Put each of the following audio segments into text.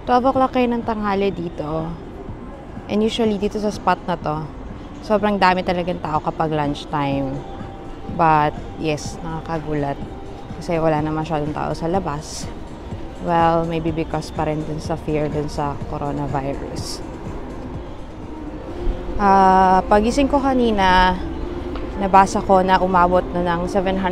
12 o'clock kayo ng tanghali dito. And usually dito sa spot na to, sobrang dami talagang tao kapag lunchtime. But yes, nakakagulat. Kasi wala na masyadong tao sa labas. Well, maybe because pa rin dun sa fear dun sa coronavirus. Pagising ko kanina, nabasa ko na umabot na ng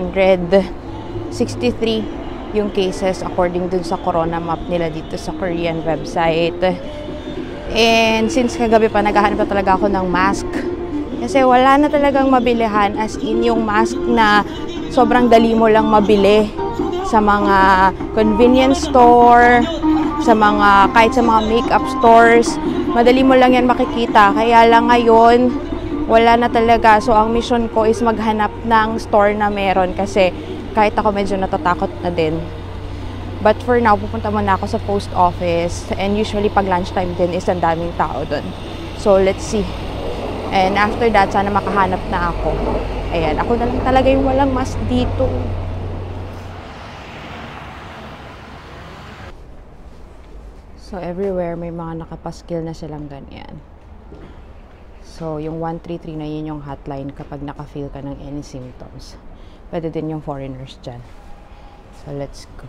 763 yung cases according dun sa corona map nila dito sa Korean website. And since kagabi pa, naghahanap pa talaga ako ng mask. Kasi wala na talagang mabilihan, as in yung mask na sobrang dali mo lang mabili sa mga convenience store, sa mga, kahit sa mga makeup stores. Madali mo lang yan makikita. Kaya lang ngayon, wala na talaga. So, ang mission ko is maghanap ng store na meron kasi kahit ako medyo natatakot na din. But for now, pupunta muna ako sa post office. And usually, pag lunchtime din is ang daming tao dun. So, let's see. And after that, sana makahanap na ako. Ayan, ako na lang talaga yung walang mask dito. So, everywhere may mga nakapaskil na silang ganyan. So, yung 133 na yun yung hotline kapag naka-feel ka ng any symptoms. Pwede din yung foreigners dyan. So, let's go.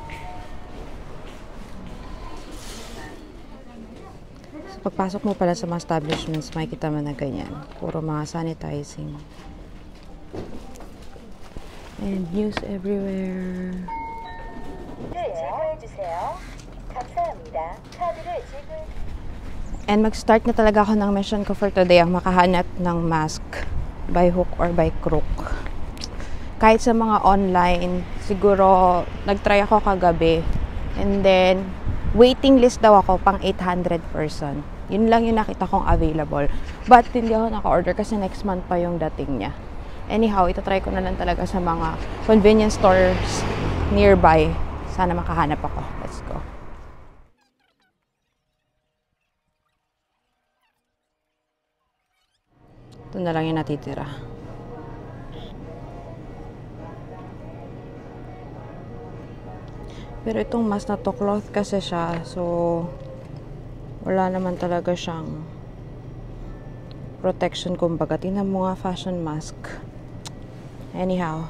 So, pagpasok mo pala sa mga establishments, makikita mo na ganyan. Puro mga sanitizing. And news everywhere. And mag-start na talaga ako ng mission ko for today, ang makahanap ng mask by hook or by crook. Kahit sa mga online, siguro nag-try ako kagabi. And then, waiting list daw ako pang 800 person. Yun lang yung nakita kong available. But hindi ako naka-order kasi next month pa yung dating niya. Anyhow, itatry ko na lang talaga sa mga convenience stores nearby. Sana makahanap ako. Let's go. Ito na lang yung natitira. Pero itong mask na to, cloth kasi siya. So, wala naman talaga siyang protection, kumbaga. Tingnan mo nga, fashion mask. Anyhow.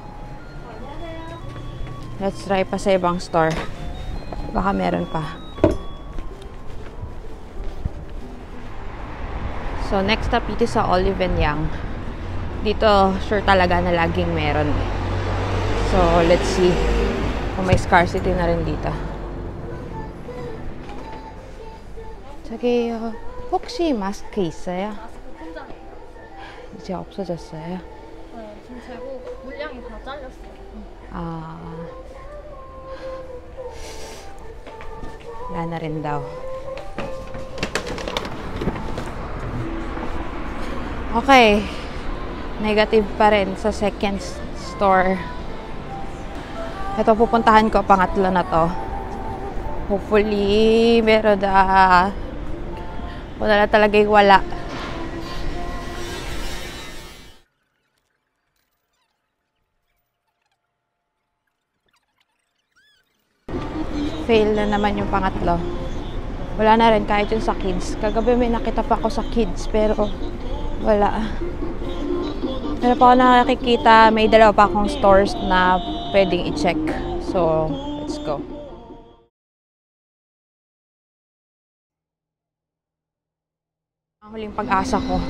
Let's try pa sa ibang store. Baka meron pa. So, next up dito sa Olive & Young. Dito, sure talaga na laging meron. So, let's see kung may scarcity na rin dito. 저기 혹시 마스크 있어요? 이제 없어졌어요? 네, 지금 재고 물량이 다 잘렸어요. Wala na rin daw. Okay. Negative pa rin sa second store. Ito, pupuntahan ko, pangatlo na to. Hopefully, meron na. Wala na talaga yung wala. Fail na naman yung pangatlo. Wala na rin kahit yung sa kids. Kagabi may nakita pa ako sa kids, pero wala. Pero pa ako nakakikita, may dalawa pa akong stores na pwedeng i-check. So, let's go. Ang huling pag-asa ko.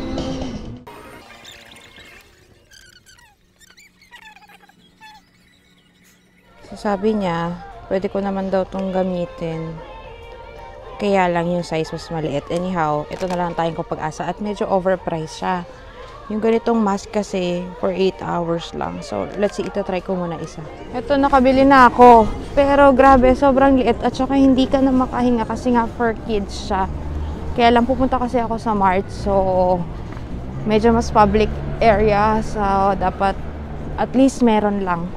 So, sabi niya, pwede ko naman daw itong gamitin. Kaya lang yung size mas maliit. Anyhow, ito na lang tayong pag-asa. At medyo overpriced siya. Yung ganitong mask kasi for 8 hours lang. So, let's see, ito try ko muna isa. Ito, nakabili na ako. Pero grabe, sobrang liit. At saka hindi ka na makahinga kasi nga for kids siya. Kaya lang pupunta kasi ako sa Mart. So, medyo mas public area. So, dapat at least meron lang.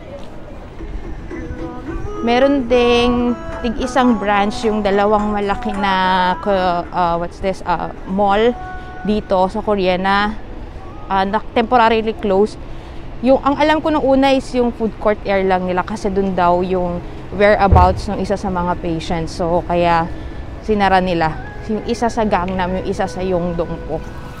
Meron ding tig-isang branch, yung dalawang malaki na mall dito sa Korea na temporarily closed. Yung ang alam ko nung una is yung food court area lang nila kasi dun daw yung whereabouts ng isa sa mga patients. So kaya sinara nila. Yung isa sa Gangnam, yung isa sa Yeongdong-po.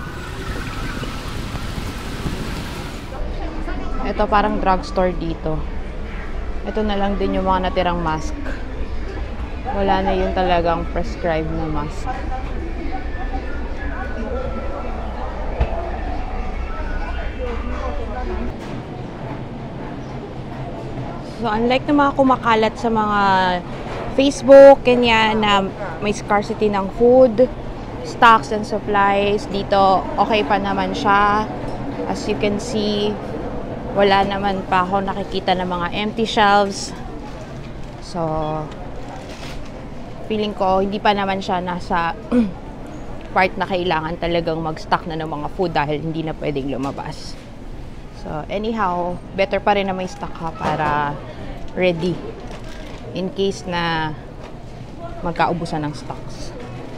Ito parang drugstore dito. Ito na lang din yung mga natirang mask. Wala na yung talagang prescribed na mask. So, unlike na mga kumakalat sa mga Facebook, kanya na may scarcity ng food, stocks and supplies, dito okay pa naman siya. As you can see, wala naman pa ako nakikita ng mga empty shelves. So, feeling ko, hindi pa naman siya nasa part na kailangan talagang mag-stock na ng mga food dahil hindi na pwedeng lumabas. So, anyhow, better pa rin na may stock ka para ready in case na magkaubusan ng stocks.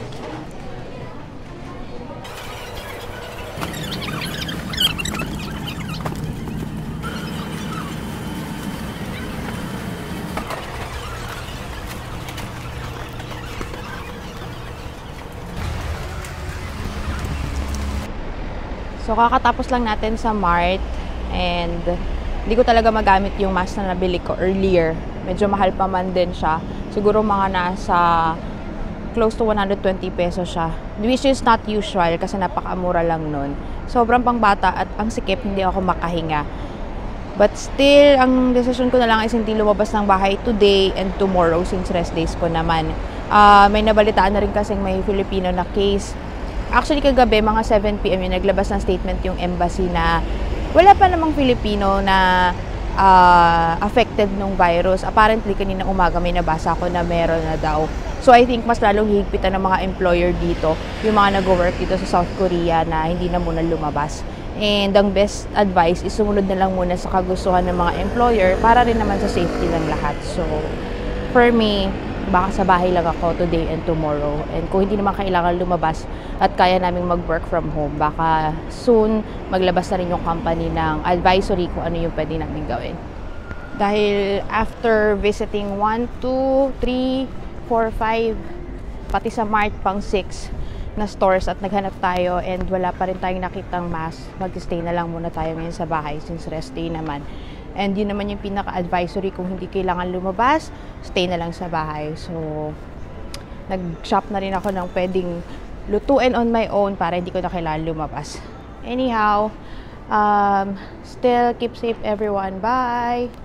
So, kakatapos lang natin sa Mart and hindi ko talaga magamit yung mask na nabili ko earlier. Medyo mahal pa man din siya. Siguro mga nasa close to 120 pesos siya. Which is not usual kasi napakamura lang nun. Sobrang pangbata at ang sikip, hindi ako makahinga. But still, ang decision ko na lang is hindi lumabas ng bahay today and tomorrow since rest days ko naman. May nabalitaan na rin kasing may Filipino na case. Actually, kagabi, mga 7 PM yung naglabas ng statement yung embassy na wala pa namang Filipino na affected nung virus. Apparently, kanina umaga may nabasa ko na meron na daw. So, I think mas lalong higpitan ng mga employer dito, yung mga nag-work dito sa South Korea na hindi na muna lumabas. And ang best advice is sumunod na lang muna sa kagustuhan ng mga employer para rin naman sa safety ng lahat. So, for me, baka sa bahay lang ako today and tomorrow. And kung hindi naman kailangan lumabas at kaya naming mag-work from home, baka soon maglabas na rin yung company ng advisory kung ano yung pwede namin gawin. Dahil after visiting 1, 2, 3, 4, 5, pati sa Mart pang 6 na stores at naghanap tayo and wala pa rin tayong nakitang mask, mag-stay na lang muna tayo ngayon sa bahay since rest day naman. And yun naman yung pinaka-advisory, kung hindi kailangan lumabas, stay na lang sa bahay. So, nag-shop na rin ako ng pwedeng lutuin on my own para hindi ko na kailangan lumabas. Anyhow, still keep safe everyone. Bye!